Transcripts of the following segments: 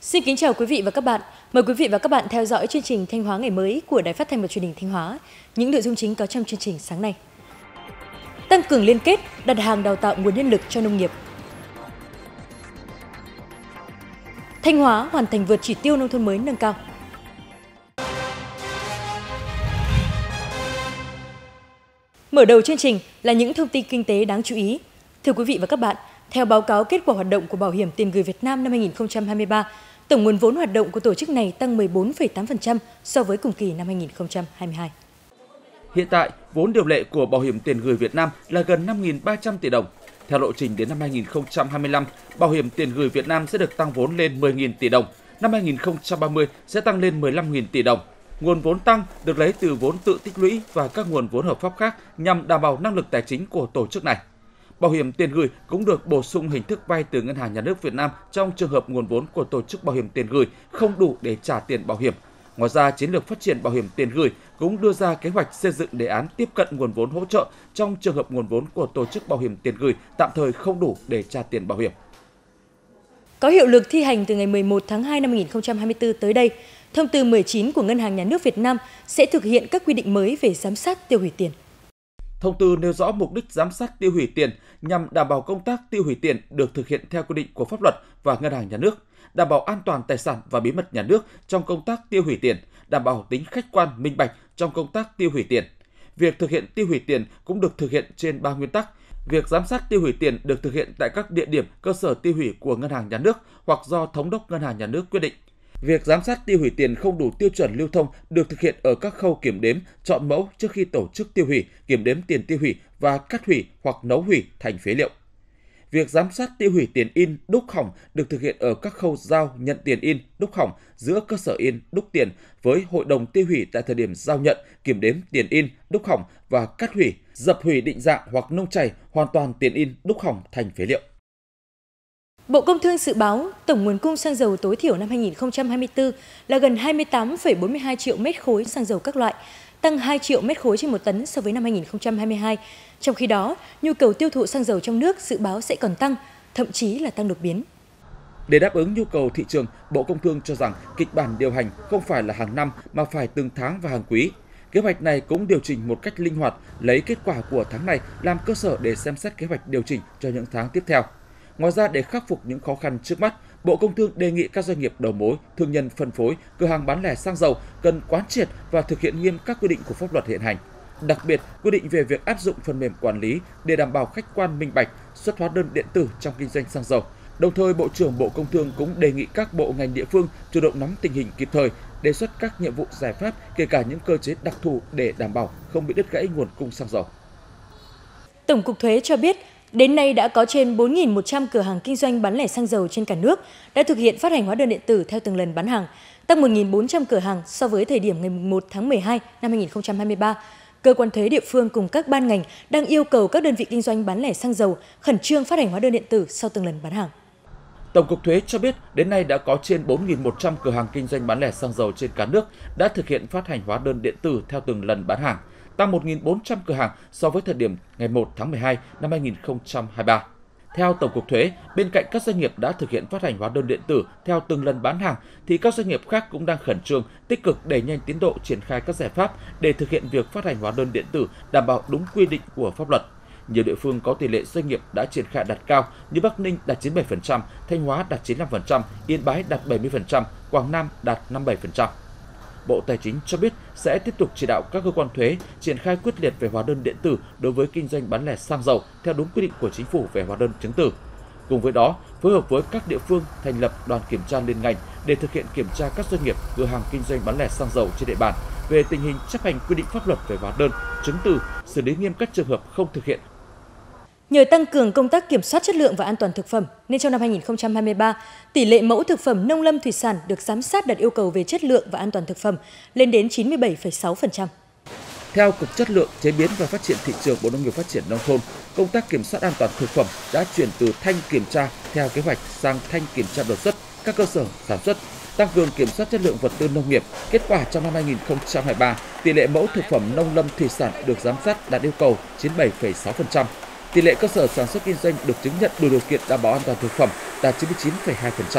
Xin kính chào quý vị và các bạn. Mời quý vị và các bạn theo dõi chương trình Thanh Hóa ngày mới của Đài Phát thanh và Truyền hình Thanh Hóa. Những nội dung chính có trong chương trình sáng nay. Tăng cường liên kết, đặt hàng đào tạo nguồn nhân lực cho nông nghiệp. Thanh Hóa hoàn thành vượt chỉ tiêu nông thôn mới nâng cao. Mở đầu chương trình là những thông tin kinh tế đáng chú ý. Thưa quý vị và các bạn, theo báo cáo kết quả hoạt động của Bảo hiểm tiền gửi Việt Nam năm 2023, tổng nguồn vốn hoạt động của tổ chức này tăng 14,8% so với cùng kỳ năm 2022. Hiện tại, vốn điều lệ của Bảo hiểm tiền gửi Việt Nam là gần 5.300 tỷ đồng. Theo lộ trình đến năm 2025, Bảo hiểm tiền gửi Việt Nam sẽ được tăng vốn lên 10.000 tỷ đồng. Năm 2030 sẽ tăng lên 15.000 tỷ đồng. Nguồn vốn tăng được lấy từ vốn tự tích lũy và các nguồn vốn hợp pháp khác nhằm đảm bảo năng lực tài chính của tổ chức này. Bảo hiểm tiền gửi cũng được bổ sung hình thức vay từ Ngân hàng Nhà nước Việt Nam trong trường hợp nguồn vốn của tổ chức bảo hiểm tiền gửi không đủ để trả tiền bảo hiểm. Ngoài ra, Chiến lược phát triển bảo hiểm tiền gửi cũng đưa ra kế hoạch xây dựng đề án tiếp cận nguồn vốn hỗ trợ trong trường hợp nguồn vốn của tổ chức bảo hiểm tiền gửi tạm thời không đủ để trả tiền bảo hiểm. Có hiệu lực thi hành từ ngày 11 tháng 2 năm 2024 tới đây, Thông tư 19 của Ngân hàng Nhà nước Việt Nam sẽ thực hiện các quy định mới về giám sát tiêu hủy tiền. Thông tư nêu rõ mục đích giám sát tiêu hủy tiền nhằm đảm bảo công tác tiêu hủy tiền được thực hiện theo quy định của pháp luật và Ngân hàng Nhà nước, đảm bảo an toàn tài sản và bí mật nhà nước trong công tác tiêu hủy tiền, đảm bảo tính khách quan, minh bạch trong công tác tiêu hủy tiền. Việc thực hiện tiêu hủy tiền cũng được thực hiện trên 3 nguyên tắc. Việc giám sát tiêu hủy tiền được thực hiện tại các địa điểm cơ sở tiêu hủy của Ngân hàng Nhà nước hoặc do Thống đốc Ngân hàng Nhà nước quyết định. Việc giám sát tiêu hủy tiền không đủ tiêu chuẩn lưu thông được thực hiện ở các khâu kiểm đếm, chọn mẫu trước khi tổ chức tiêu hủy, kiểm đếm tiền tiêu hủy và cắt hủy hoặc nấu hủy thành phế liệu. Việc giám sát tiêu hủy tiền in, đúc hỏng được thực hiện ở các khâu giao nhận tiền in, đúc hỏng giữa cơ sở in, đúc tiền với hội đồng tiêu hủy tại thời điểm giao nhận, kiểm đếm tiền in, đúc hỏng và cắt hủy, dập hủy định dạng hoặc nung chảy hoàn toàn tiền in, đúc hỏng thành phế liệu. Bộ Công Thương dự báo tổng nguồn cung xăng dầu tối thiểu năm 2024 là gần 28,42 triệu mét khối xăng dầu các loại, tăng 2 triệu mét khối trên một tấn so với năm 2022. Trong khi đó, nhu cầu tiêu thụ xăng dầu trong nước dự báo sẽ còn tăng, thậm chí là tăng đột biến. Để đáp ứng nhu cầu thị trường, Bộ Công Thương cho rằng kịch bản điều hành không phải là hàng năm mà phải từng tháng và hàng quý. Kế hoạch này cũng điều chỉnh một cách linh hoạt, lấy kết quả của tháng này làm cơ sở để xem xét kế hoạch điều chỉnh cho những tháng tiếp theo. Ngoài ra, để khắc phục những khó khăn trước mắt, Bộ Công Thương đề nghị các doanh nghiệp đầu mối, thương nhân phân phối, cửa hàng bán lẻ xăng dầu cần quán triệt và thực hiện nghiêm các quy định của pháp luật hiện hành. Đặc biệt, quy định về việc áp dụng phần mềm quản lý để đảm bảo khách quan minh bạch, xuất hóa đơn điện tử trong kinh doanh xăng dầu. Đồng thời, Bộ trưởng Bộ Công Thương cũng đề nghị các bộ ngành địa phương chủ động nắm tình hình kịp thời, đề xuất các nhiệm vụ giải pháp, kể cả những cơ chế đặc thù để đảm bảo không bị đứt gãy nguồn cung xăng dầu. Tổng cục Thuế cho biết, đến nay đã có trên 4.100 cửa hàng kinh doanh bán lẻ xăng dầu trên cả nước đã thực hiện phát hành hóa đơn điện tử theo từng lần bán hàng, tăng 1.400 cửa hàng so với thời điểm ngày 1 tháng 12 năm 2023. Cơ quan thuế địa phương cùng các ban ngành đang yêu cầu các đơn vị kinh doanh bán lẻ xăng dầu khẩn trương phát hành hóa đơn điện tử sau từng lần bán hàng. Tổng cục Thuế cho biết đến nay đã có trên 4.100 cửa hàng kinh doanh bán lẻ xăng dầu trên cả nước đã thực hiện phát hành hóa đơn điện tử theo từng lần bán hàng, tăng 1.400 cửa hàng so với thời điểm ngày 1 tháng 12 năm 2023. Theo Tổng cục Thuế, bên cạnh các doanh nghiệp đã thực hiện phát hành hóa đơn điện tử theo từng lần bán hàng, thì các doanh nghiệp khác cũng đang khẩn trương, tích cực đẩy nhanh tiến độ triển khai các giải pháp để thực hiện việc phát hành hóa đơn điện tử đảm bảo đúng quy định của pháp luật. Nhiều địa phương có tỷ lệ doanh nghiệp đã triển khai đạt cao như Bắc Ninh đạt 97%, Thanh Hóa đạt 95%, Yên Bái đạt 70%, Quảng Nam đạt 57%. Bộ Tài chính cho biết sẽ tiếp tục chỉ đạo các cơ quan thuế triển khai quyết liệt về hóa đơn điện tử đối với kinh doanh bán lẻ xăng dầu theo đúng quy định của Chính phủ về hóa đơn chứng từ. Cùng với đó, phối hợp với các địa phương thành lập đoàn kiểm tra liên ngành để thực hiện kiểm tra các doanh nghiệp, cửa hàng kinh doanh bán lẻ xăng dầu trên địa bàn về tình hình chấp hành quy định pháp luật về hóa đơn, chứng từ, xử lý nghiêm các trường hợp không thực hiện. Nhờ tăng cường công tác kiểm soát chất lượng và an toàn thực phẩm, nên trong năm 2023, tỷ lệ mẫu thực phẩm nông lâm thủy sản được giám sát đạt yêu cầu về chất lượng và an toàn thực phẩm lên đến 97,6%. Theo Cục Chất lượng, Chế biến và Phát triển Thị trường Bộ Nông nghiệp Phát triển Nông thôn, công tác kiểm soát an toàn thực phẩm đã chuyển từ thanh kiểm tra theo kế hoạch sang thanh kiểm tra đột xuất các cơ sở sản xuất, tăng cường kiểm soát chất lượng vật tư nông nghiệp. Kết quả trong năm 2023, tỷ lệ mẫu thực phẩm nông lâm thủy sản được giám sát đạt yêu cầu 97,6%. Tỷ lệ cơ sở sản xuất kinh doanh được chứng nhận đủ điều kiện đảm bảo an toàn thực phẩm đạt 99,2%.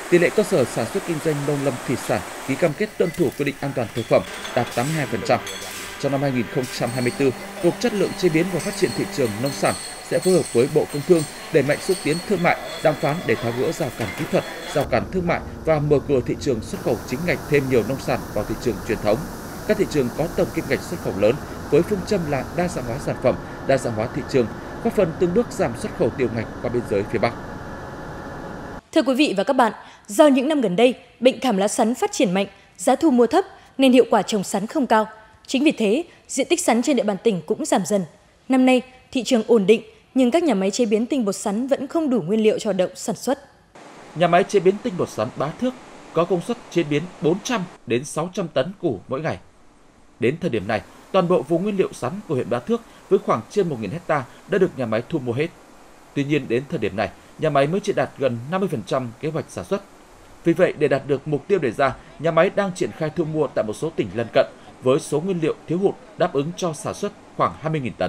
Tỷ lệ cơ sở sản xuất kinh doanh nông lâm thủy sản ký cam kết tuân thủ quy định an toàn thực phẩm đạt 82%. Trong năm 2024, Cục Chất lượng Chế biến và Phát triển thị trường nông sản sẽ phối hợp với Bộ Công Thương đẩy mạnh xúc tiến thương mại, đàm phán để tháo gỡ rào cản kỹ thuật, rào cản thương mại và mở cửa thị trường xuất khẩu chính ngạch thêm nhiều nông sản vào thị trường truyền thống. Các thị trường có tổng kim ngạch xuất khẩu lớn với phương châm là đa dạng hóa sản phẩm, đa dạng hóa thị trường, góp phần từng bước giảm xuất khẩu tiểu ngạch qua biên giới phía Bắc. Thưa quý vị và các bạn, do những năm gần đây, bệnh khảm lá sắn phát triển mạnh, giá thu mua thấp nên hiệu quả trồng sắn không cao. Chính vì thế, diện tích sắn trên địa bàn tỉnh cũng giảm dần. Năm nay, thị trường ổn định nhưng các nhà máy chế biến tinh bột sắn vẫn không đủ nguyên liệu cho hoạt động sản xuất. Nhà máy chế biến tinh bột sắn Bá Thước có công suất chế biến 400 đến 600 tấn củ mỗi ngày. Đến thời điểm này, toàn bộ vùng nguyên liệu sắn của huyện Bá Thước với khoảng trên 1.000 hecta đã được nhà máy thu mua hết. Tuy nhiên đến thời điểm này, nhà máy mới chỉ đạt gần 50% kế hoạch sản xuất. Vì vậy, để đạt được mục tiêu đề ra, nhà máy đang triển khai thu mua tại một số tỉnh lân cận với số nguyên liệu thiếu hụt đáp ứng cho sản xuất khoảng 20.000 tấn.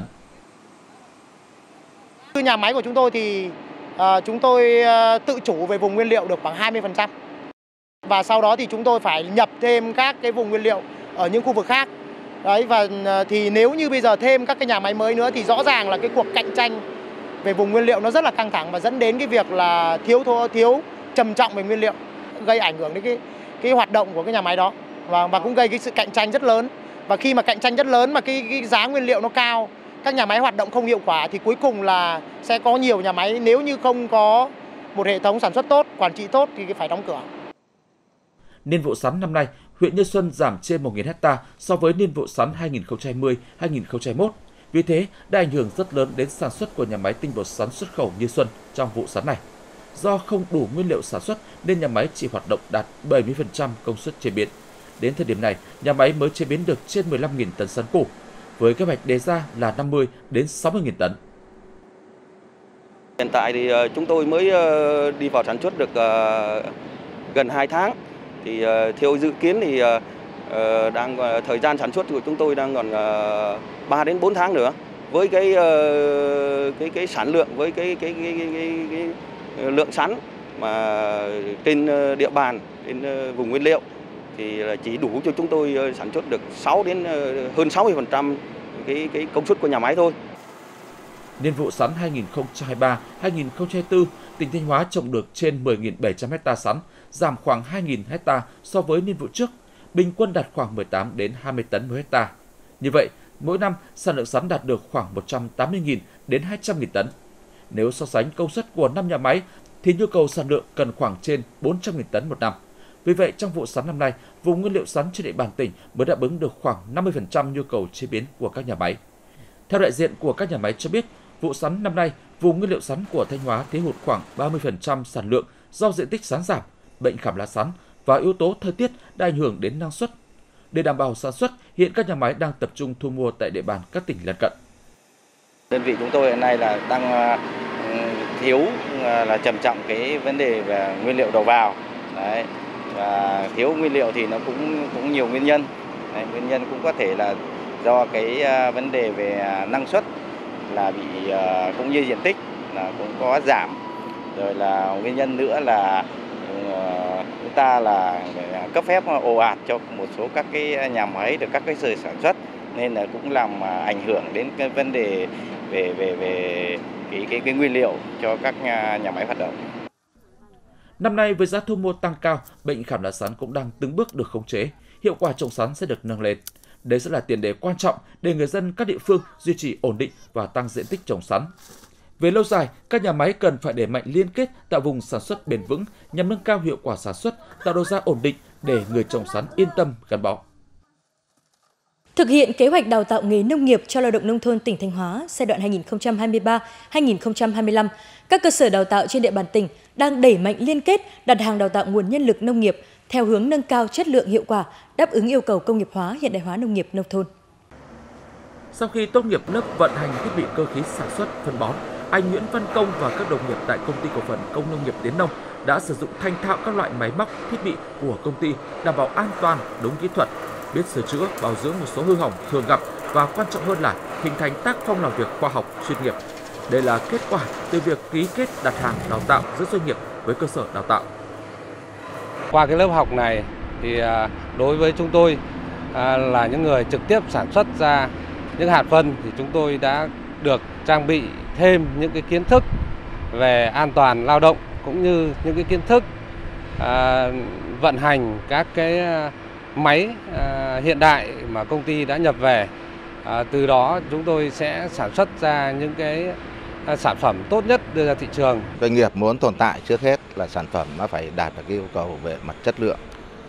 Nhà máy của chúng tôi thì chúng tôi tự chủ về vùng nguyên liệu được khoảng 20%. Và sau đó thì chúng tôi phải nhập thêm các cái vùng nguyên liệu ở những khu vực khác. Đấy, và thì nếu như bây giờ thêm các cái nhà máy mới nữa thì rõ ràng là cái cuộc cạnh tranh về vùng nguyên liệu nó rất là căng thẳng và dẫn đến cái việc là thiếu trầm trọng về nguyên liệu, gây ảnh hưởng đến cái hoạt động của cái nhà máy đó và cũng gây cái sự cạnh tranh rất lớn. Và khi mà cạnh tranh rất lớn mà cái giá nguyên liệu nó cao, các nhà máy hoạt động không hiệu quả thì cuối cùng là sẽ có nhiều nhà máy nếu như không có một hệ thống sản xuất tốt, quản trị tốt thì phải đóng cửa. Niên vụ sắn năm nay, huyện Như Xuân giảm trên 1.000 hecta so với niên vụ sắn 2020-2021. Vì thế, đã ảnh hưởng rất lớn đến sản xuất của nhà máy tinh bột sắn xuất khẩu Như Xuân trong vụ sắn này. Do không đủ nguyên liệu sản xuất nên nhà máy chỉ hoạt động đạt 70% công suất chế biến. Đến thời điểm này, nhà máy mới chế biến được trên 15.000 tấn sắn củ, với kế hoạch đề ra là 50 đến 60.000 tấn. Hiện tại thì chúng tôi mới đi vào sản xuất được gần 2 tháng. Thì theo dự kiến thì thời gian sản xuất của chúng tôi đang còn 3 đến 4 tháng nữa. Với cái sản lượng, với cái lượng sắn mà trên địa bàn, trên vùng nguyên liệu thì chỉ đủ cho chúng tôi sản xuất được hơn 60% cái công suất của nhà máy thôi. Niên vụ sắn 2023-2024, tỉnh Thanh Hóa trồng được trên 10.700 ha sắn, giảm khoảng 2.000 ha so với niên vụ trước, bình quân đạt khoảng 18 đến 20 tấn mỗi ha. Như vậy, mỗi năm sản lượng sắn đạt được khoảng 180.000 đến 200.000 tấn. Nếu so sánh công suất của 5 nhà máy thì nhu cầu sản lượng cần khoảng trên 400.000 tấn một năm. Vì vậy, trong vụ sắn năm nay, vùng nguyên liệu sắn trên địa bàn tỉnh mới đáp ứng được khoảng 50% nhu cầu chế biến của các nhà máy. Theo đại diện của các nhà máy cho biết, vụ sắn năm nay, vùng nguyên liệu sắn của Thanh Hóa thiếu hụt khoảng 30% sản lượng do diện tích sắn giảm, bệnh khảm lá sắn và yếu tố thời tiết đã ảnh hưởng đến năng suất. Để đảm bảo sản xuất, hiện các nhà máy đang tập trung thu mua tại địa bàn các tỉnh lân cận. Đơn vị chúng tôi hiện nay là đang thiếu là trầm trọng cái vấn đề về nguyên liệu đầu vào. Đấy. Và thiếu nguyên liệu thì nó cũng nhiều nguyên nhân. Đấy, nguyên nhân cũng có thể là do cái vấn đề về năng suất là bị cũng như diện tích là cũng có giảm. Rồi là nguyên nhân nữa là chúng ta là cấp phép ồ ạt cho một số các cái nhà máy được các cái sở sản xuất nên là cũng làm ảnh hưởng đến cái vấn đề về cái nguyên liệu cho các nhà máy hoạt động. Năm nay với giá thu mua tăng cao, bệnh khảm lá sắn cũng đang từng bước được khống chế, hiệu quả trồng sắn sẽ được nâng lên. Đây sẽ là tiền đề quan trọng để người dân các địa phương duy trì ổn định và tăng diện tích trồng sắn. Về lâu dài, các nhà máy cần phải đẩy mạnh liên kết tạo vùng sản xuất bền vững nhằm nâng cao hiệu quả sản xuất, tạo đầu ra ổn định để người trồng sắn yên tâm gắn bó. Thực hiện kế hoạch đào tạo nghề nông nghiệp cho lao động nông thôn tỉnh Thanh Hóa giai đoạn 2023-2025, các cơ sở đào tạo trên địa bàn tỉnh đang đẩy mạnh liên kết đặt hàng đào tạo nguồn nhân lực nông nghiệp theo hướng nâng cao chất lượng hiệu quả, đáp ứng yêu cầu công nghiệp hóa, hiện đại hóa nông nghiệp nông thôn. Sau khi tốt nghiệp lớp vận hành thiết bị cơ khí sản xuất phân bón, anh Nguyễn Văn Công và các đồng nghiệp tại Công ty Cổ phần Công nông nghiệp Tiến Nông đã sử dụng thành thạo các loại máy móc, thiết bị của công ty đảm bảo an toàn, đúng kỹ thuật, biết sửa chữa, bảo dưỡng một số hư hỏng thường gặp và quan trọng hơn là hình thành tác phong làm việc khoa học, chuyên nghiệp. Đây là kết quả từ việc ký kết đặt hàng đào tạo giữa doanh nghiệp với cơ sở đào tạo. Qua cái lớp học này thì đối với chúng tôi là những người trực tiếp sản xuất ra những hạt phân thì chúng tôi đã được trang bị thêm những cái kiến thức về an toàn lao động cũng như những cái kiến thức vận hành các cái máy hiện đại mà công ty đã nhập về. Từ đó chúng tôi sẽ sản xuất ra những cái sản phẩm tốt nhất đưa ra thị trường. Doanh nghiệp muốn tồn tại trước hết là sản phẩm nó phải đạt được cái yêu cầu về mặt chất lượng.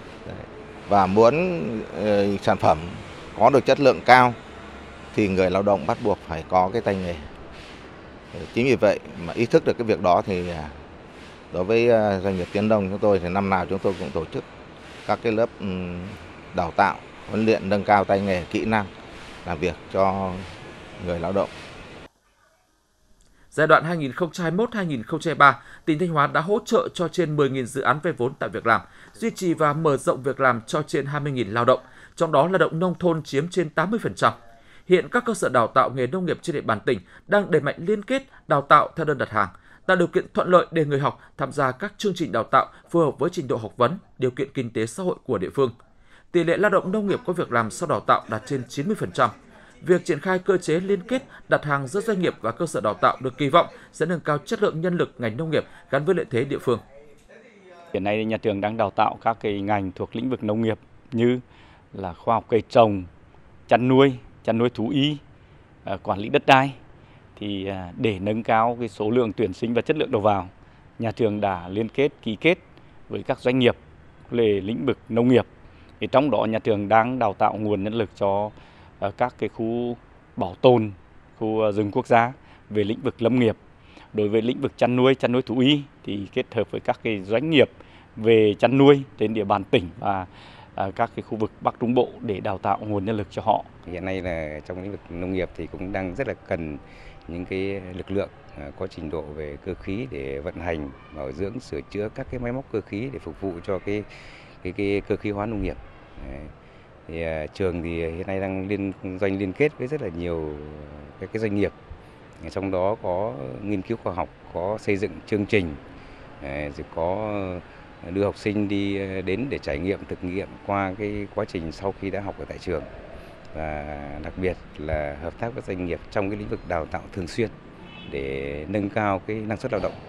Và muốn sản phẩm có được chất lượng cao thì người lao động bắt buộc phải có cái tay nghề. Chính vì vậy mà ý thức được cái việc đó thì đối với doanh nghiệp Tiến Đông chúng tôi thì năm nào chúng tôi cũng tổ chức các cái lớp đào tạo, huấn luyện nâng cao tay nghề, kỹ năng làm việc cho người lao động. Giai đoạn 2021-2023, tỉnh Thanh Hóa đã hỗ trợ cho trên 10.000 dự án vay vốn tạo việc làm, duy trì và mở rộng việc làm cho trên 20.000 lao động, trong đó lao động nông thôn chiếm trên 80%. Hiện các cơ sở đào tạo nghề nông nghiệp trên địa bàn tỉnh đang đẩy mạnh liên kết đào tạo theo đơn đặt hàng, tạo điều kiện thuận lợi để người học tham gia các chương trình đào tạo phù hợp với trình độ học vấn, điều kiện kinh tế xã hội của địa phương. Tỷ lệ lao động nông nghiệp có việc làm sau đào tạo đạt trên 90%. Việc triển khai cơ chế liên kết đặt hàng giữa doanh nghiệp và cơ sở đào tạo được kỳ vọng sẽ nâng cao chất lượng nhân lực ngành nông nghiệp gắn với lợi thế địa phương. Hiện nay nhà trường đang đào tạo các cái ngành thuộc lĩnh vực nông nghiệp như là khoa học cây trồng, chăn nuôi thú y, quản lý đất đai. Thì để nâng cao cái số lượng tuyển sinh và chất lượng đầu vào, nhà trường đã liên kết ký kết với các doanh nghiệp về lĩnh vực nông nghiệp. Thì trong đó nhà trường đang đào tạo nguồn nhân lực cho các cái khu bảo tồn, khu rừng quốc gia về lĩnh vực lâm nghiệp. Đối với lĩnh vực chăn nuôi thú y thì kết hợp với các cái doanh nghiệp về chăn nuôi trên địa bàn tỉnh và các cái khu vực Bắc Trung Bộ để đào tạo nguồn nhân lực cho họ. Hiện nay là trong lĩnh vực nông nghiệp thì cũng đang rất là cần những cái lực lượng có trình độ về cơ khí để vận hành, bảo dưỡng, sửa chữa các cái máy móc cơ khí để phục vụ cho cái cơ khí hóa nông nghiệp. Thì trường thì hiện nay đang liên kết với rất là nhiều các cái doanh nghiệp, trong đó có nghiên cứu khoa học, có xây dựng chương trình, rồi có đưa học sinh đi đến để trải nghiệm, thực nghiệm qua cái quá trình sau khi đã học ở tại trường, và đặc biệt là hợp tác với doanh nghiệp trong cái lĩnh vực đào tạo thường xuyên để nâng cao cái năng suất lao động.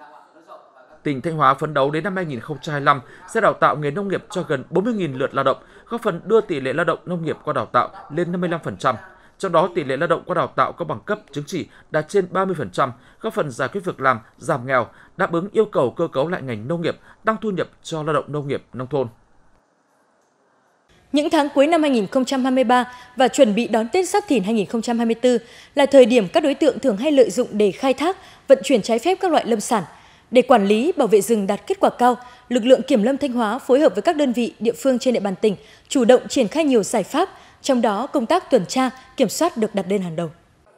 Tỉnh Thanh Hóa phấn đấu đến năm 2025 sẽ đào tạo nghề nông nghiệp cho gần 40.000 lượt lao động, góp phần đưa tỷ lệ lao động nông nghiệp qua đào tạo lên 55%. Trong đó, tỷ lệ lao động qua đào tạo có bằng cấp chứng chỉ đạt trên 30%, góp phần giải quyết việc làm, giảm nghèo, đáp ứng yêu cầu cơ cấu lại ngành nông nghiệp, tăng thu nhập cho lao động nông nghiệp nông thôn. Những tháng cuối năm 2023 và chuẩn bị đón Tết Giáp Thìn 2024 là thời điểm các đối tượng thường hay lợi dụng để khai thác, vận chuyển trái phép các loại lâm sản. Để quản lý, bảo vệ rừng đạt kết quả cao, lực lượng Kiểm lâm Thanh Hóa phối hợp với các đơn vị địa phương trên địa bàn tỉnh chủ động triển khai nhiều giải pháp, trong đó công tác tuần tra, kiểm soát được đặt lên hàng đầu.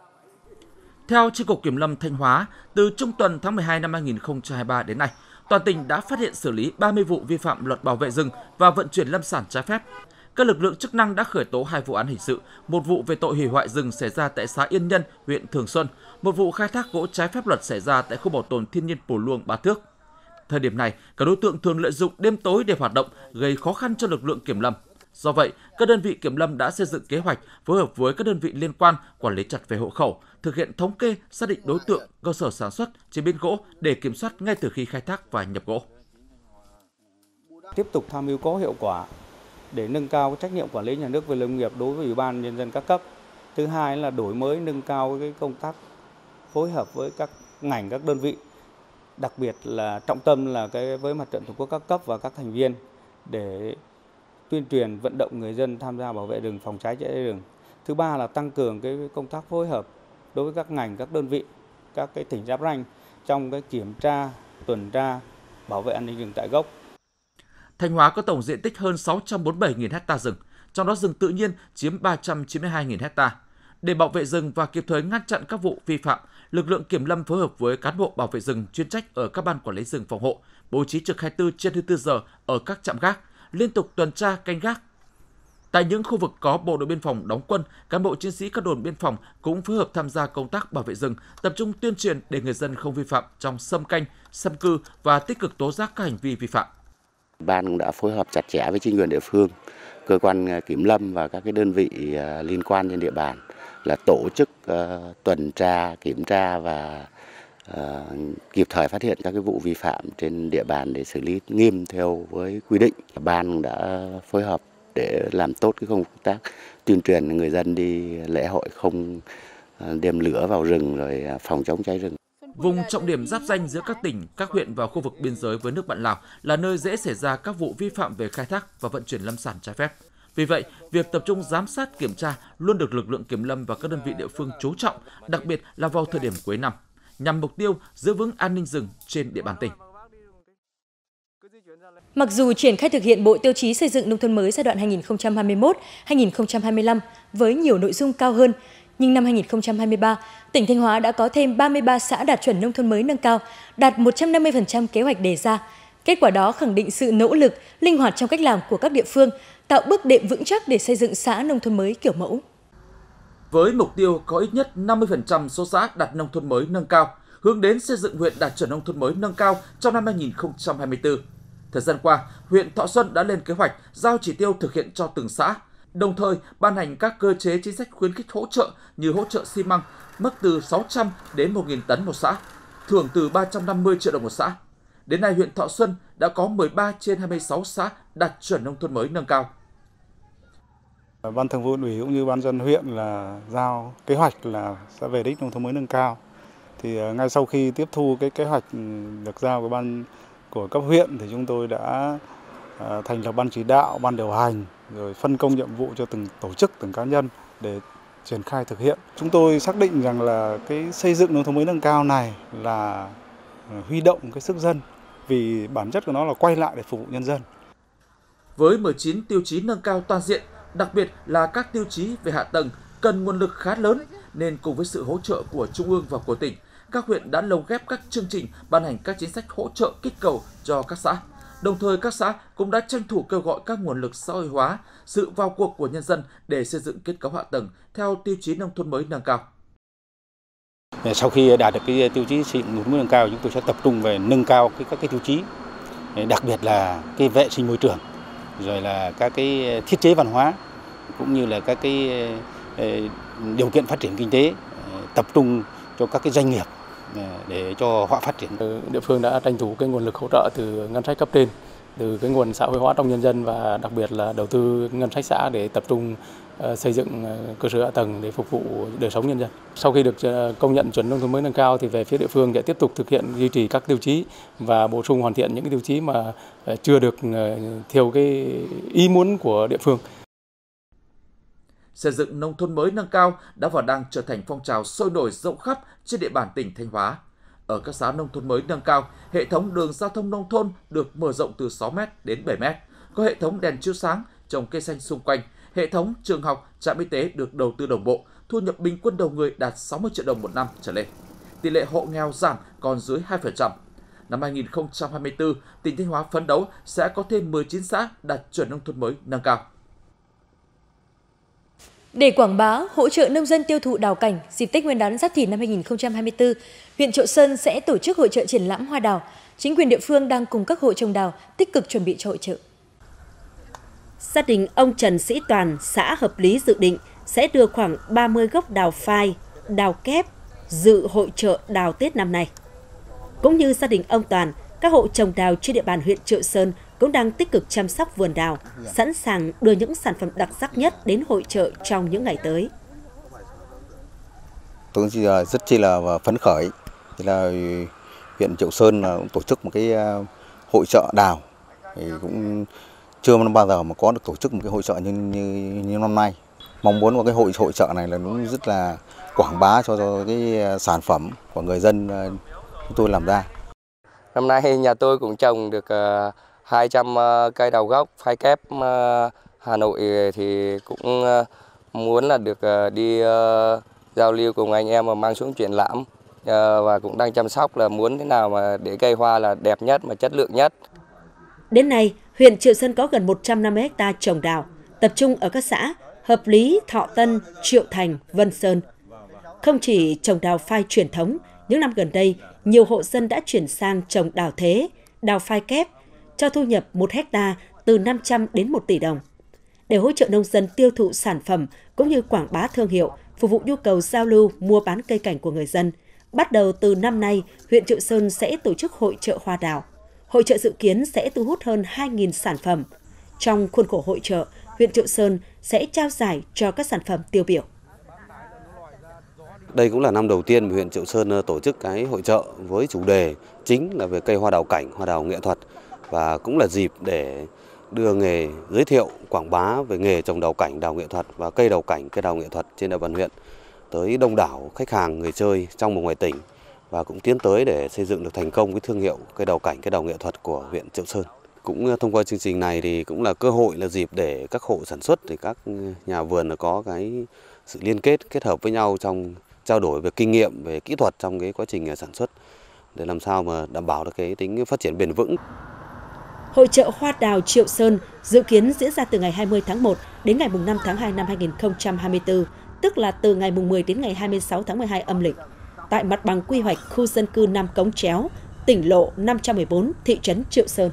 Theo Chi cục Kiểm lâm Thanh Hóa, từ trung tuần tháng 12 năm 2023 đến nay, toàn tỉnh đã phát hiện xử lý 30 vụ vi phạm luật bảo vệ rừng và vận chuyển lâm sản trái phép. Các lực lượng chức năng đã khởi tố 2 vụ án hình sự, một vụ về tội hủy hoại rừng xảy ra tại xã Yên Nhân, huyện Thường Xuân, một vụ khai thác gỗ trái phép luật xảy ra tại khu bảo tồn thiên nhiên Pù Luông, Bá Thước. Thời điểm này, các đối tượng thường lợi dụng đêm tối để hoạt động, gây khó khăn cho lực lượng kiểm lâm. Do vậy, các đơn vị kiểm lâm đã xây dựng kế hoạch phối hợp với các đơn vị liên quan quản lý chặt về hộ khẩu, thực hiện thống kê, xác định đối tượng, cơ sở sản xuất, chế biến gỗ để kiểm soát ngay từ khi khai thác và nhập gỗ. Tiếp tục tham mưu có hiệu quả để nâng cao trách nhiệm quản lý nhà nước về lâm nghiệp đối với Ủy ban Nhân dân các cấp. Thứ hai là đổi mới nâng cao cái công tác phối hợp với các ngành, các đơn vị, đặc biệt là trọng tâm là với Mặt trận Tổ quốc các cấp và các thành viên để tuyên truyền vận động người dân tham gia bảo vệ rừng, phòng cháy chữa cháy rừng. Thứ ba là tăng cường cái công tác phối hợp đối với các ngành, các đơn vị, các cái tỉnh giáp ranh trong cái kiểm tra, tuần tra, bảo vệ an ninh rừng tại gốc. Thanh Hóa có tổng diện tích hơn 647.000 ha rừng, trong đó rừng tự nhiên chiếm 392.000 ha. Để bảo vệ rừng và kịp thời ngăn chặn các vụ vi phạm, lực lượng kiểm lâm phối hợp với cán bộ bảo vệ rừng chuyên trách ở các ban quản lý rừng phòng hộ, bố trí trực 24/24 giờ ở các trạm gác, liên tục tuần tra canh gác. Tại những khu vực có bộ đội biên phòng đóng quân, cán bộ chiến sĩ các đồn biên phòng cũng phối hợp tham gia công tác bảo vệ rừng, tập trung tuyên truyền để người dân không vi phạm trong xâm canh, xâm cư và tích cực tố giác các hành vi vi phạm. Ban cũng đã phối hợp chặt chẽ với chính quyền địa phương, cơ quan kiểm lâm và các cái đơn vị liên quan trên địa bàn là tổ chức tuần tra, kiểm tra và kịp thời phát hiện các cái vụ vi phạm trên địa bàn để xử lý nghiêm theo với quy định. Ban đã phối hợp để làm tốt cái công tác tuyên truyền người dân đi lễ hội không đem lửa vào rừng rồi phòng chống cháy rừng. Vùng trọng điểm giáp ranh giữa các tỉnh, các huyện và khu vực biên giới với nước bạn Lào là nơi dễ xảy ra các vụ vi phạm về khai thác và vận chuyển lâm sản trái phép. Vì vậy, việc tập trung giám sát kiểm tra luôn được lực lượng kiểm lâm và các đơn vị địa phương chú trọng, đặc biệt là vào thời điểm cuối năm, nhằm mục tiêu giữ vững an ninh rừng trên địa bàn tỉnh. Mặc dù triển khai thực hiện Bộ Tiêu chí xây dựng nông thôn mới giai đoạn 2021-2025 với nhiều nội dung cao hơn, nhưng năm 2023, tỉnh Thanh Hóa đã có thêm 33 xã đạt chuẩn nông thôn mới nâng cao, đạt 150% kế hoạch đề ra. Kết quả đó khẳng định sự nỗ lực, linh hoạt trong cách làm của các địa phương, tạo bước đệm vững chắc để xây dựng xã nông thôn mới kiểu mẫu. Với mục tiêu có ít nhất 50% số xã đạt nông thôn mới nâng cao, hướng đến xây dựng huyện đạt chuẩn nông thôn mới nâng cao trong năm 2024. Thời gian qua, huyện Thọ Xuân đã lên kế hoạch giao chỉ tiêu thực hiện cho từng xã, đồng thời ban hành các cơ chế chính sách khuyến khích hỗ trợ như hỗ trợ xi măng, mức từ 600 đến 1.000 tấn một xã, thưởng từ 350 triệu đồng một xã. Đến nay, huyện Thọ Xuân đã có 13 trên 26 xã đạt chuẩn nông thôn mới nâng cao. Ban Thường vụ Huyện ủy cũng như Ban dân huyện là giao kế hoạch là sẽ về đích nông thôn mới nâng cao. Thì ngay sau khi tiếp thu cái kế hoạch được giao của cấp huyện thì chúng tôi đã thành lập ban chỉ đạo, ban điều hành, rồi phân công nhiệm vụ cho từng tổ chức, từng cá nhân để triển khai thực hiện. Chúng tôi xác định rằng là cái xây dựng nông thôn mới nâng cao này là huy động cái sức dân, vì bản chất của nó là quay lại để phục vụ nhân dân. Với 19 tiêu chí nâng cao toàn diện, đặc biệt là các tiêu chí về hạ tầng cần nguồn lực khá lớn, nên cùng với sự hỗ trợ của Trung ương và của tỉnh, các huyện đã lồng ghép các chương trình, ban hành các chính sách hỗ trợ kích cầu cho các xã. Đồng thời, các xã cũng đã tranh thủ kêu gọi các nguồn lực xã hội hóa, sự vào cuộc của nhân dân để xây dựng kết cấu hạ tầng theo tiêu chí nông thôn mới nâng cao. Sau khi đạt được cái tiêu chí xây dựng nông thôn mới nâng cao, chúng tôi sẽ tập trung về nâng cao các cái tiêu chí, đặc biệt là cái vệ sinh môi trường, rồi là các cái thiết chế văn hóa, cũng như là các cái điều kiện phát triển kinh tế, tập trung cho các cái doanh nghiệp để cho họ phát triển. Địa phương đã tranh thủ cái nguồn lực hỗ trợ từ ngân sách cấp trên, từ cái nguồn xã hội hóa trong nhân dân và đặc biệt là đầu tư ngân sách xã để tập trung xây dựng cơ sở hạ tầng để phục vụ đời sống nhân dân. Sau khi được công nhận chuẩn nông thôn mới nâng cao thì về phía địa phương sẽ tiếp tục thực hiện duy trì các tiêu chí và bổ sung hoàn thiện những cái tiêu chí mà chưa được theo cái ý muốn của địa phương. Xây dựng nông thôn mới nâng cao đã và đang trở thành phong trào sôi nổi rộng khắp trên địa bàn tỉnh Thanh Hóa. Ở các xã nông thôn mới nâng cao, hệ thống đường giao thông nông thôn được mở rộng từ 6m đến 7m, có hệ thống đèn chiếu sáng, trồng cây xanh xung quanh, hệ thống trường học, trạm y tế được đầu tư đồng bộ, thu nhập bình quân đầu người đạt 60 triệu đồng một năm trở lên. Tỷ lệ hộ nghèo giảm còn dưới 2%. Năm 2024, tỉnh Thanh Hóa phấn đấu sẽ có thêm 19 xã đạt chuẩn nông thôn mới nâng cao. Để quảng bá, hỗ trợ nông dân tiêu thụ đào cảnh dịp Tết Nguyên đán Giáp Thìn năm 2024, huyện Triệu Sơn sẽ tổ chức hội chợ triển lãm hoa đào. Chính quyền địa phương đang cùng các hộ trồng đào tích cực chuẩn bị cho hội chợ. Gia đình ông Trần Sĩ Toàn, xã Hợp Lý dự định sẽ đưa khoảng 30 gốc đào phai, đào kép dự hội chợ đào Tết năm nay. Cũng như gia đình ông Toàn, các hộ trồng đào trên địa bàn huyện Triệu Sơn cũng đang tích cực chăm sóc vườn đào, sẵn sàng đưa những sản phẩm đặc sắc nhất đến hội chợ trong những ngày tới. Tôi rất chi là phấn khởi, thì là huyện Triệu Sơn cũng tổ chức một cái hội chợ đào, thì cũng chưa bao giờ mà có được tổ chức một cái hội chợ như năm nay. Mong muốn vào cái hội chợ này là nó rất là quảng bá cho cái sản phẩm của người dân chúng tôi làm ra. Năm nay nhà tôi cũng trồng được 200 cây đào gốc phai kép. Hà Nội thì cũng muốn là được đi giao lưu cùng anh em mà mang xuống triển lãm, và cũng đang chăm sóc là muốn thế nào mà để cây hoa là đẹp nhất mà chất lượng nhất. Đến nay, huyện Triệu Sơn có gần 150 ha trồng đào, tập trung ở các xã Hợp Lý, Thọ Tân, Triệu Thành, Vân Sơn. Không chỉ trồng đào phai truyền thống, những năm gần đây, nhiều hộ dân đã chuyển sang trồng đào thế, đào phai kép. cho thu nhập 1 hectare từ 500 đến 1 tỷ đồng. Để hỗ trợ nông dân tiêu thụ sản phẩm cũng như quảng bá thương hiệu, phục vụ nhu cầu giao lưu, mua bán cây cảnh của người dân, bắt đầu từ năm nay, huyện Triệu Sơn sẽ tổ chức hội chợ hoa đào. Hội chợ dự kiến sẽ thu hút hơn 2.000 sản phẩm. Trong khuôn khổ hội chợ, huyện Triệu Sơn sẽ trao giải cho các sản phẩm tiêu biểu. Đây cũng là năm đầu tiên huyện Triệu Sơn tổ chức cái hội chợ với chủ đề chính là về cây hoa đào cảnh, hoa đào nghệ thuật, và cũng là dịp để đưa nghề, giới thiệu, quảng bá về nghề trồng đào cảnh, đào nghệ thuật và cây đào cảnh, cây đào nghệ thuật trên địa bàn huyện tới đông đảo khách hàng, người chơi trong và ngoài tỉnh, và cũng tiến tới để xây dựng được thành công cái thương hiệu cây đào cảnh, cây đào nghệ thuật của huyện Triệu Sơn. Cũng thông qua chương trình này thì cũng là cơ hội, là dịp để các hộ sản xuất, thì các nhà vườn có cái sự liên kết hợp với nhau trong trao đổi về kinh nghiệm, về kỹ thuật trong cái quá trình sản xuất để làm sao mà đảm bảo được cái tính phát triển bền vững. Hội chợ hoa đào Triệu Sơn dự kiến diễn ra từ ngày 20 tháng 1 đến ngày 5 tháng 2 năm 2024, tức là từ ngày 10 đến ngày 26 tháng 12 âm lịch, tại mặt bằng quy hoạch khu dân cư Nam Cống Chéo, tỉnh lộ 514, thị trấn Triệu Sơn.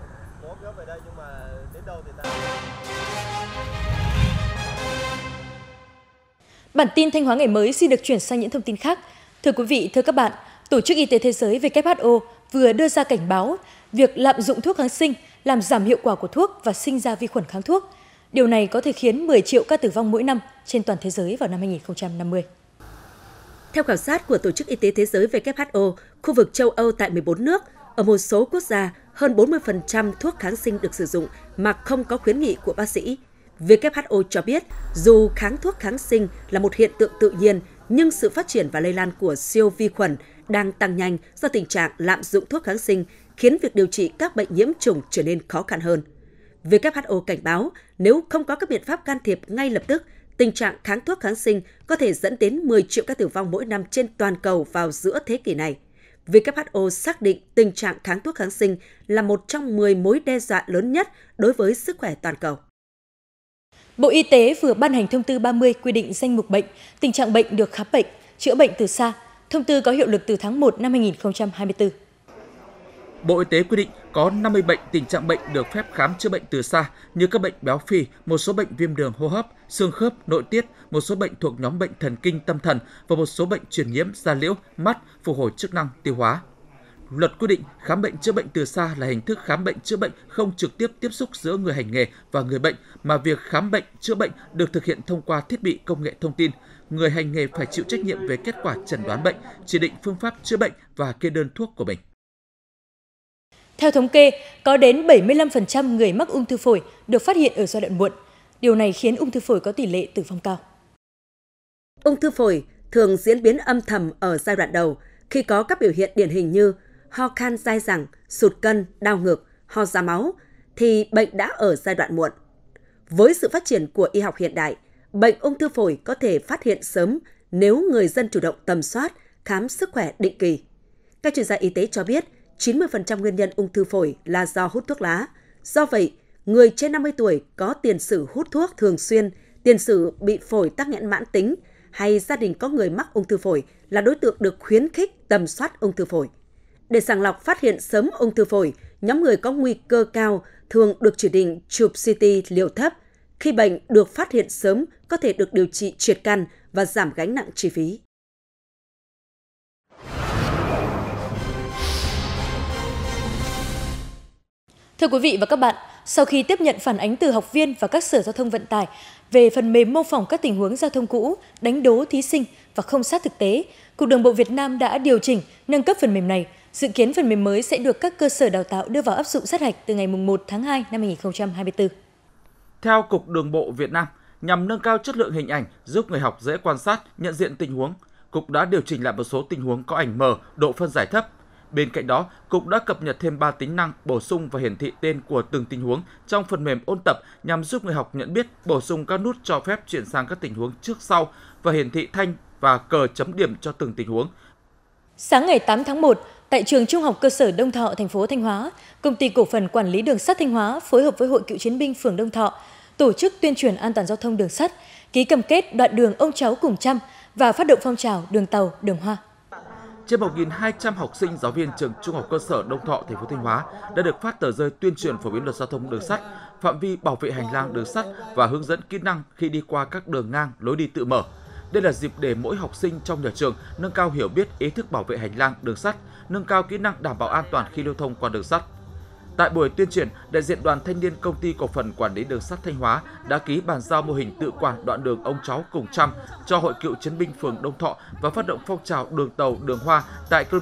Bản tin Thanh Hóa ngày mới xin được chuyển sang những thông tin khác. Thưa quý vị, thưa các bạn, Tổ chức Y tế Thế giới WHO vừa đưa ra cảnh báo việc lạm dụng thuốc kháng sinh làm giảm hiệu quả của thuốc và sinh ra vi khuẩn kháng thuốc. Điều này có thể khiến 10 triệu ca tử vong mỗi năm trên toàn thế giới vào năm 2050. Theo khảo sát của Tổ chức Y tế Thế giới WHO, khu vực châu Âu tại 14 nước, ở một số quốc gia, hơn 40% thuốc kháng sinh được sử dụng mà không có khuyến nghị của bác sĩ. WHO cho biết, dù kháng thuốc kháng sinh là một hiện tượng tự nhiên, nhưng sự phát triển và lây lan của siêu vi khuẩn đang tăng nhanh do tình trạng lạm dụng thuốc kháng sinh khiến việc điều trị các bệnh nhiễm trùng trở nên khó khăn hơn. WHO cảnh báo nếu không có các biện pháp can thiệp ngay lập tức, tình trạng kháng thuốc kháng sinh có thể dẫn đến 10 triệu ca tử vong mỗi năm trên toàn cầu vào giữa thế kỷ này. WHO xác định tình trạng kháng thuốc kháng sinh là một trong 10 mối đe dọa lớn nhất đối với sức khỏe toàn cầu. Bộ Y tế vừa ban hành thông tư 30 quy định danh mục bệnh, tình trạng bệnh được khám bệnh, chữa bệnh từ xa. Thông tư có hiệu lực từ tháng 1 năm 2024. Bộ Y tế quy định có 50 bệnh tình trạng bệnh được phép khám chữa bệnh từ xa như các bệnh béo phì, một số bệnh viêm đường hô hấp, xương khớp, nội tiết, một số bệnh thuộc nhóm bệnh thần kinh tâm thần và một số bệnh truyền nhiễm da liễu, mắt, phục hồi chức năng tiêu hóa. Luật quy định khám bệnh chữa bệnh từ xa là hình thức khám bệnh chữa bệnh không trực tiếp tiếp xúc giữa người hành nghề và người bệnh, mà việc khám bệnh chữa bệnh được thực hiện thông qua thiết bị công nghệ thông tin. Người hành nghề phải chịu trách nhiệm về kết quả chẩn đoán bệnh, chỉ định phương pháp chữa bệnh và kê đơn thuốc của mình. Theo thống kê, có đến 75% người mắc ung thư phổi được phát hiện ở giai đoạn muộn. Điều này khiến ung thư phổi có tỷ lệ tử vong cao. Ung thư phổi thường diễn biến âm thầm ở giai đoạn đầu khi có các biểu hiện điển hình như ho khan dai dẳng, sụt cân, đau ngực, ho ra máu, thì bệnh đã ở giai đoạn muộn. Với sự phát triển của y học hiện đại, bệnh ung thư phổi có thể phát hiện sớm nếu người dân chủ động tầm soát, khám sức khỏe định kỳ. Các chuyên gia y tế cho biết, 90% nguyên nhân ung thư phổi là do hút thuốc lá. Do vậy, người trên 50 tuổi có tiền sử hút thuốc thường xuyên, tiền sử bị phổi tắc nghẽn mãn tính hay gia đình có người mắc ung thư phổi là đối tượng được khuyến khích tầm soát ung thư phổi. Để sàng lọc phát hiện sớm ung thư phổi, nhóm người có nguy cơ cao thường được chỉ định chụp CT liều thấp. Khi bệnh được phát hiện sớm, có thể được điều trị triệt căn và giảm gánh nặng chi phí. Thưa quý vị và các bạn, sau khi tiếp nhận phản ánh từ học viên và các sở giao thông vận tải về phần mềm mô phỏng các tình huống giao thông cũ, đánh đố thí sinh và không sát thực tế, Cục Đường bộ Việt Nam đã điều chỉnh, nâng cấp phần mềm này. Dự kiến phần mềm mới sẽ được các cơ sở đào tạo đưa vào áp dụng sát hạch từ ngày 1 tháng 2 năm 2024. Theo Cục Đường bộ Việt Nam, nhằm nâng cao chất lượng hình ảnh, giúp người học dễ quan sát, nhận diện tình huống, Cục đã điều chỉnh lại một số tình huống có ảnh mờ, độ phân giải thấp. Bên cạnh đó, Cục đã cập nhật thêm 3 tính năng bổ sung và hiển thị tên của từng tình huống trong phần mềm ôn tập nhằm giúp người học nhận biết, bổ sung các nút cho phép chuyển sang các tình huống trước sau và hiển thị thanh và cờ chấm điểm cho từng tình huống. Sáng ngày 8 tháng 1, tại trường Trung học cơ sở Đông Thọ, thành phố Thanh Hóa, Công ty Cổ phần Quản lý Đường sắt Thanh Hóa phối hợp với Hội Cựu chiến binh phường Đông Thọ tổ chức tuyên truyền an toàn giao thông đường sắt, ký cam kết đoạn đường ông cháu cùng chăm và phát động phong trào đường tàu, đường hoa. trên 1.200 học sinh, giáo viên trường Trung học cơ sở Đông Thọ, thành phố Thanh Hóa đã được phát tờ rơi tuyên truyền phổ biến luật giao thông đường sắt, phạm vi bảo vệ hành lang đường sắt và hướng dẫn kỹ năng khi đi qua các đường ngang, lối đi tự mở. Đây là dịp để mỗi học sinh trong nhà trường nâng cao hiểu biết, ý thức bảo vệ hành lang đường sắt, nâng cao kỹ năng đảm bảo an toàn khi lưu thông qua đường sắt. Tại buổi tuyên truyền, đại diện Đoàn Thanh niên Công ty Cổ phần Quản lý Đường sắt Thanh Hóa đã ký bàn giao mô hình tự quản đoạn đường Ông Cháu Cùng Trăm cho Hội Cựu chiến binh phường Đông Thọ và phát động phong trào đường tàu, đường hoa tại km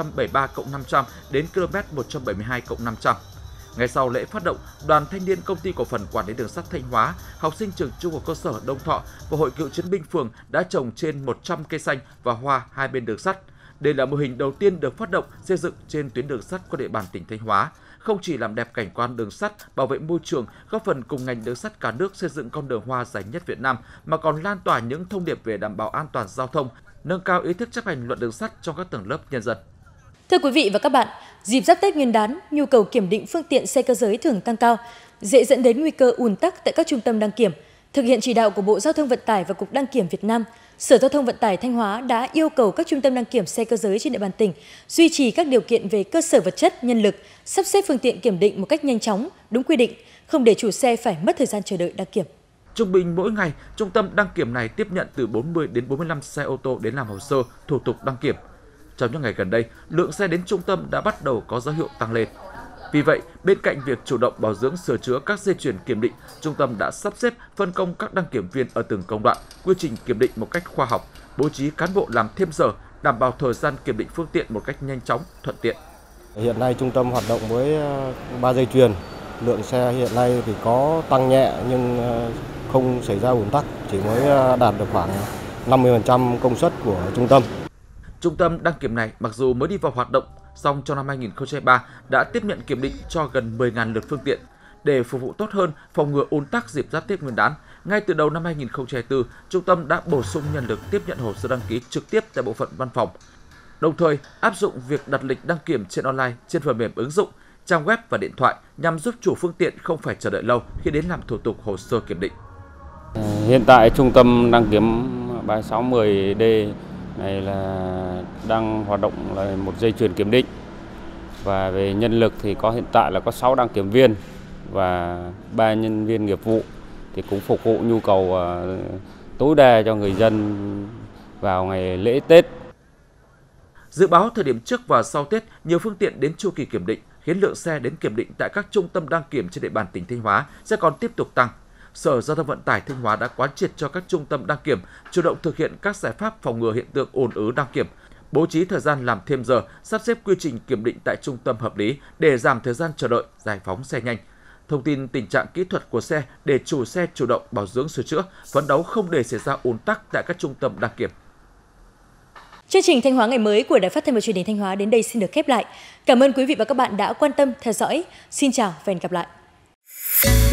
173+500 đến km 172+500. Ngay sau lễ phát động, Đoàn Thanh niên Công ty Cổ phần Quản lý Đường sắt Thanh Hóa, học sinh trường Trung học cơ sở Đông Thọ và Hội Cựu chiến binh phường đã trồng trên 100 cây xanh và hoa hai bên đường sắt. Đây là mô hình đầu tiên được phát động xây dựng trên tuyến đường sắt qua địa bàn tỉnh Thanh Hóa, không chỉ làm đẹp cảnh quan đường sắt, bảo vệ môi trường, góp phần cùng ngành đường sắt cả nước xây dựng con đường hoa dài nhất Việt Nam, mà còn lan tỏa những thông điệp về đảm bảo an toàn giao thông, nâng cao ý thức chấp hành luật đường sắt trong các tầng lớp nhân dân. Thưa quý vị và các bạn, dịp Giáp Tết Nguyên đán, nhu cầu kiểm định phương tiện xe cơ giới thường tăng cao, dễ dẫn đến nguy cơ ùn tắc tại các trung tâm đăng kiểm. Thực hiện chỉ đạo của Bộ Giao thông Vận tải và Cục Đăng kiểm Việt Nam, Sở Giao thông Vận tải Thanh Hóa đã yêu cầu các trung tâm đăng kiểm xe cơ giới trên địa bàn tỉnh duy trì các điều kiện về cơ sở vật chất, nhân lực, sắp xếp phương tiện kiểm định một cách nhanh chóng, đúng quy định, không để chủ xe phải mất thời gian chờ đợi đăng kiểm. Trung bình mỗi ngày, trung tâm đăng kiểm này tiếp nhận từ 40 đến 45 xe ô tô đến làm hồ sơ, thủ tục đăng kiểm. Trong những ngày gần đây, lượng xe đến trung tâm đã bắt đầu có dấu hiệu tăng lên. Vì vậy, bên cạnh việc chủ động bảo dưỡng sửa chữa các dây chuyền kiểm định, trung tâm đã sắp xếp phân công các đăng kiểm viên ở từng công đoạn, quy trình kiểm định một cách khoa học, bố trí cán bộ làm thêm giờ, đảm bảo thời gian kiểm định phương tiện một cách nhanh chóng, thuận tiện. Hiện nay trung tâm hoạt động với 3 dây chuyền, lượng xe hiện nay thì có tăng nhẹ nhưng không xảy ra ùn tắc, chỉ mới đạt được khoảng 50% công suất của trung tâm. Trung tâm đăng kiểm này mặc dù mới đi vào hoạt động, song trong năm 2023 đã tiếp nhận kiểm định cho gần 10.000 lượt phương tiện. Để phục vụ tốt hơn, phòng ngừa ùn tắc dịp Giáp Tết Nguyên đán, ngay từ đầu năm 2024, trung tâm đã bổ sung nhân lực tiếp nhận hồ sơ đăng ký trực tiếp tại bộ phận văn phòng. Đồng thời, áp dụng việc đặt lịch đăng kiểm trên online, trên phần mềm ứng dụng, trang web và điện thoại nhằm giúp chủ phương tiện không phải chờ đợi lâu khi đến làm thủ tục hồ sơ kiểm định. Hiện tại trung tâm đăng kiểm 3610D này là đang hoạt động là một dây chuyền kiểm định, và về nhân lực thì hiện tại là có 6 đăng kiểm viên và 3 nhân viên nghiệp vụ, thì cũng phục vụ nhu cầu tối đa cho người dân vào ngày lễ Tết. Dự báo thời điểm trước và sau Tết, nhiều phương tiện đến chu kỳ kiểm định khiến lượng xe đến kiểm định tại các trung tâm đăng kiểm trên địa bàn tỉnh Thanh Hóa sẽ còn tiếp tục tăng. Sở Giao thông Vận tải Thanh Hóa đã quán triệt cho các trung tâm đăng kiểm chủ động thực hiện các giải pháp phòng ngừa hiện tượng ùn ứ đăng kiểm, bố trí thời gian làm thêm giờ, sắp xếp quy trình kiểm định tại trung tâm hợp lý để giảm thời gian chờ đợi, giải phóng xe nhanh. Thông tin tình trạng kỹ thuật của xe để chủ xe chủ động bảo dưỡng sửa chữa, phấn đấu không để xảy ra ùn tắc tại các trung tâm đăng kiểm. Chương trình Thanh Hóa ngày mới của Đài Phát thanh và Truyền hình Thanh Hóa đến đây xin được khép lại. Cảm ơn quý vị và các bạn đã quan tâm theo dõi. Xin chào và hẹn gặp lại.